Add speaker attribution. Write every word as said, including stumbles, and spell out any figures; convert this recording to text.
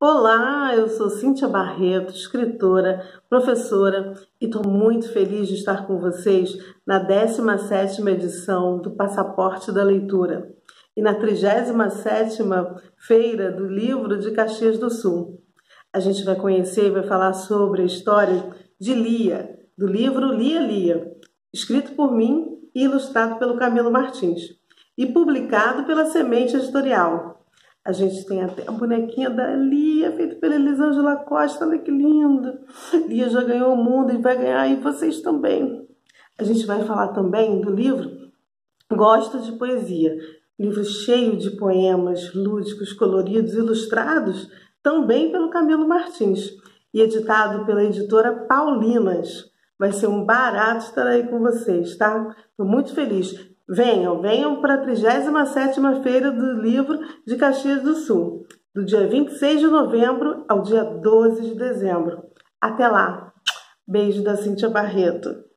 Speaker 1: Olá, eu sou Cíntia Barreto, escritora, professora e estou muito feliz de estar com vocês na décima sétima edição do Passaporte da Leitura e na trigésima sétima Feira do Livro de Caxias do Sul. A gente vai conhecer e vai falar sobre a história de Lia, do livro Lia Lia, escrito por mim e ilustrado pelo Camilo Martins e publicado pela Semente Editorial. A gente tem até a bonequinha da Lia, feita pela Elisângela Costa, olha que linda. Lia já ganhou o mundo e vai ganhar, e vocês também. A gente vai falar também do livro Gosto de Poesia, livro cheio de poemas lúdicos, coloridos, ilustrados, também pelo Camilo Martins, e editado pela editora Paulinas. Vai ser um barato estar aí com vocês, tá? Estou muito feliz. Venham, venham para a trigésima sétima Feira do Livro de Caxias do Sul, do dia vinte e seis de novembro ao dia doze de dezembro. Até lá! Beijo da Cíntia Barreto.